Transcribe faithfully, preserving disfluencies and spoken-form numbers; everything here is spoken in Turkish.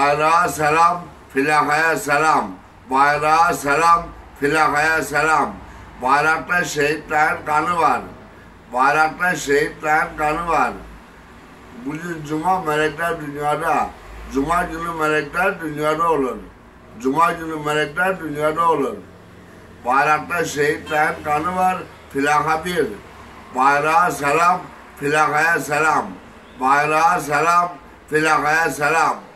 Bayrağa selam, plakaya selam. Bayrağa selam, plakaya selam. Bayrakta şehitlerin kanı var. Bayrakta şehitlerin kanı var. Bugün cuma melekler dünyada. Cuma günü melekler dünyada olur. Cuma günü melekler dünyada olur. Bayrakta şehitlerin kanı var. Plaka bir. Bayrağa selam, plakaya selam. Bayrağa selam, plakaya selam.